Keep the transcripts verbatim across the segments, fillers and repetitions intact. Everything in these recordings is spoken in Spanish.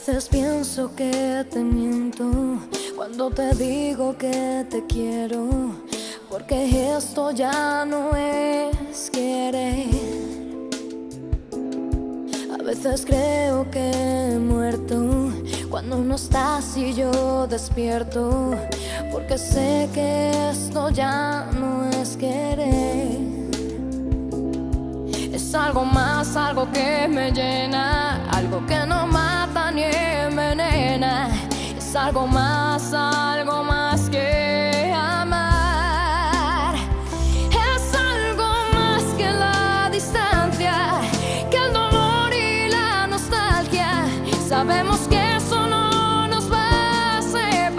veces pienso que te miento cuando te digo que te quiero, porque esto ya no es querer. A veces creo que he muerto cuando no estás y yo despierto, porque sé que esto ya no es querer. Es algo más, algo que me llena, algo que no mata ni envenena. Es algo más, algo más que amar. Es algo más que la distancia, que el dolor y la nostalgia. Sabemos que eso no nos va a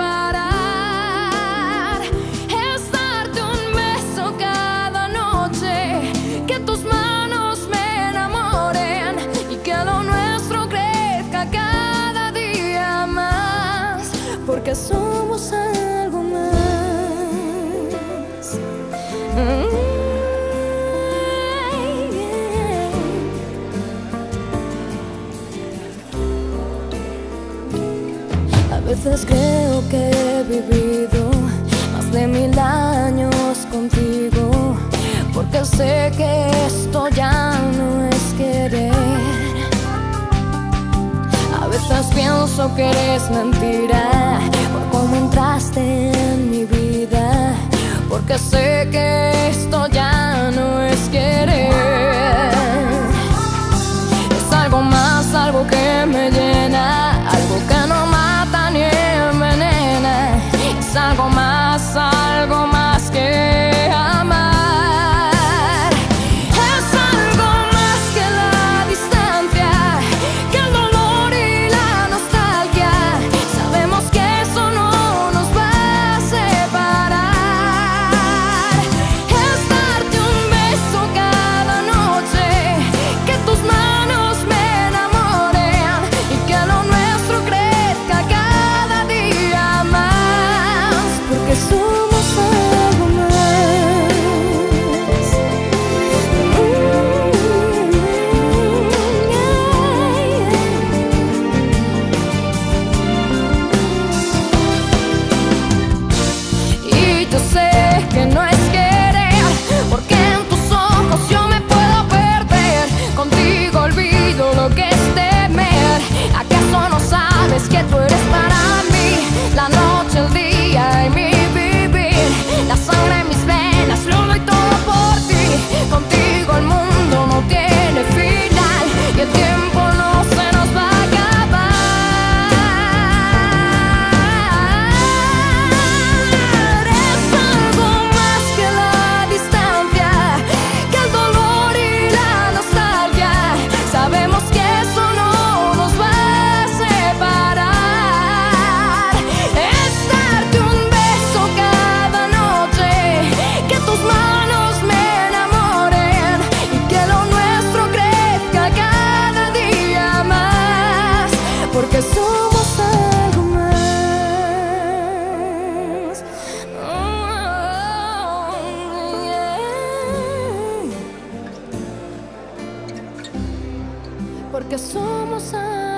separar. Es darte un beso cada noche, que tus manos me enamoren y que lo nuestro crezca cada día más, porque somos algo más. Mm. A veces creo que he vivido más de mil años contigo, porque sé que esto ya no es querer. A veces pienso que eres mentira por cómo entraste en mi vida, porque sé que esto ya no es querer. Es algo más, algo que me llena, algo que no mata ni envenena. Es algo más, algo más que amar. Es algo más que la distancia, que el dolor y la nostalgia. Sabemos que eso no nos va a separar. Es darte un beso cada noche, que tus manos me enamoren y que lo nuestro crezca cada día más, porque somos algo más. Y yo sé que no es querer, porque en tus ojos yo me puedo perder. Contigo olvido lo que es temer. ¿Acaso no sabes que tú eres para mí la noche, el día y mi vivir? La sangre en mis venas, lo doy todo por ti. Contigo el mundo no tiene final y el tiempo no se nos va a acabar. Es algo más que la distancia, que el dolor y la nostalgia. Sabemos que eso no nos va a separar. Es darte un beso cada noche, que tus manos me enamoren y que lo nuestro crezca cada día más, porque somos algo más. Oh, yeah. Porque somos algo